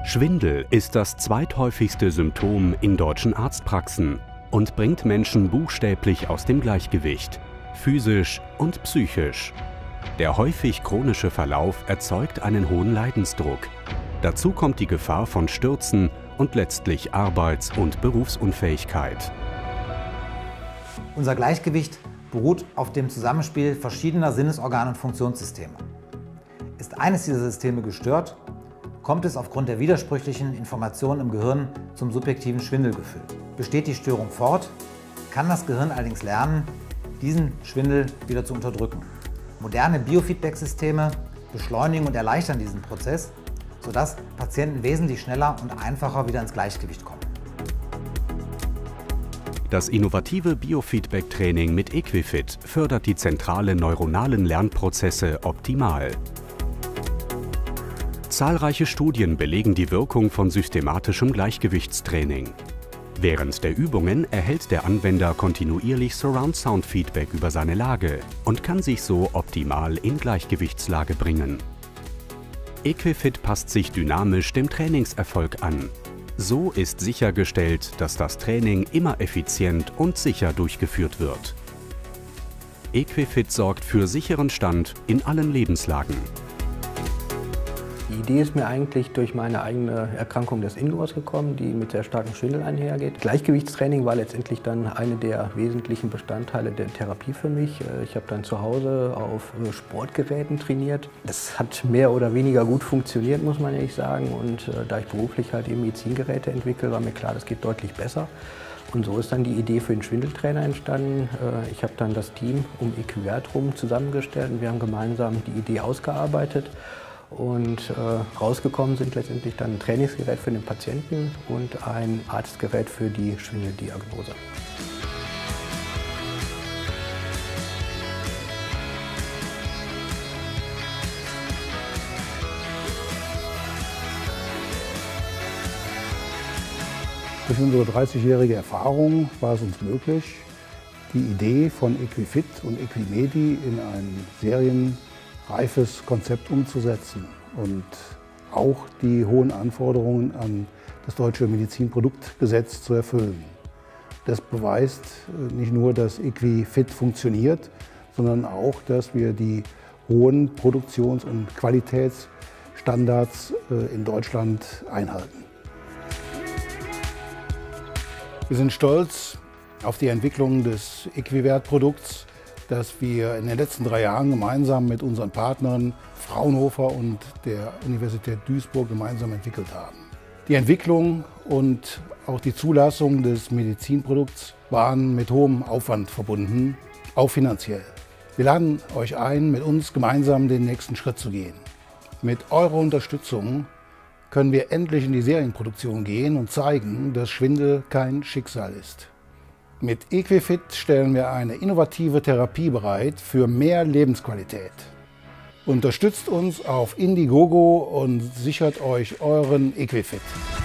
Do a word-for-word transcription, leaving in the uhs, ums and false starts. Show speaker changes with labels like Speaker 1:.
Speaker 1: Schwindel ist das zweithäufigste Symptom in deutschen Arztpraxen und bringt Menschen buchstäblich aus dem Gleichgewicht, physisch und psychisch. Der häufig chronische Verlauf erzeugt einen hohen Leidensdruck. Dazu kommt die Gefahr von Stürzen und letztlich Arbeits- und Berufsunfähigkeit.
Speaker 2: Unser Gleichgewicht beruht auf dem Zusammenspiel verschiedener Sinnesorgane und Funktionssysteme. Ist eines dieser Systeme gestört, kommt es aufgrund der widersprüchlichen Informationen im Gehirn zum subjektiven Schwindelgefühl. Besteht die Störung fort, kann das Gehirn allerdings lernen, diesen Schwindel wieder zu unterdrücken. Moderne Biofeedback-Systeme beschleunigen und erleichtern diesen Prozess, sodass Patienten wesentlich schneller und einfacher wieder ins Gleichgewicht kommen.
Speaker 1: Das innovative Biofeedback-Training mit Equifit fördert die zentralen neuronalen Lernprozesse optimal. Zahlreiche Studien belegen die Wirkung von systematischem Gleichgewichtstraining. Während der Übungen erhält der Anwender kontinuierlich Surround-Sound-Feedback über seine Lage und kann sich so optimal in Gleichgewichtslage bringen. Equifit passt sich dynamisch dem Trainingserfolg an. So ist sichergestellt, dass das Training immer effizient und sicher durchgeführt wird. Equifit sorgt für sicheren Stand in allen Lebenslagen.
Speaker 3: Die Idee ist mir eigentlich durch meine eigene Erkrankung des Indurs gekommen, die mit sehr starkem Schwindel einhergeht. Gleichgewichtstraining war letztendlich dann eine der wesentlichen Bestandteile der Therapie für mich. Ich habe dann zu Hause auf Sportgeräten trainiert. Das hat mehr oder weniger gut funktioniert, muss man ehrlich sagen. Und da ich beruflich halt eben Medizingeräte entwickle, war mir klar, das geht deutlich besser. Und so ist dann die Idee für den Schwindeltrainer entstanden. Ich habe dann das Team um Equivert rum zusammengestellt und wir haben gemeinsam die Idee ausgearbeitet. Und äh, rausgekommen sind letztendlich dann ein Trainingsgerät für den Patienten und ein Arztgerät für die Schwindeldiagnose.
Speaker 4: Durch unsere dreißigjährige Erfahrung war es uns möglich, die Idee von Equifit und Equimedi in ein Serien reifes Konzept umzusetzen und auch die hohen Anforderungen an das deutsche Medizinproduktgesetz zu erfüllen. Das beweist nicht nur, dass Equifit funktioniert, sondern auch, dass wir die hohen Produktions- und Qualitätsstandards in Deutschland einhalten. Wir sind stolz auf die Entwicklung des Equivert-Produkts, das wir in den letzten drei Jahren gemeinsam mit unseren Partnern Fraunhofer und der Universität Duisburg gemeinsam entwickelt haben. Die Entwicklung und auch die Zulassung des Medizinprodukts waren mit hohem Aufwand verbunden, auch finanziell. Wir laden euch ein, mit uns gemeinsam den nächsten Schritt zu gehen. Mit eurer Unterstützung können wir endlich in die Serienproduktion gehen und zeigen, dass Schwindel kein Schicksal ist. Mit Equifit stellen wir eine innovative Therapie bereit für mehr Lebensqualität. Unterstützt uns auf Indiegogo und sichert euch euren Equifit.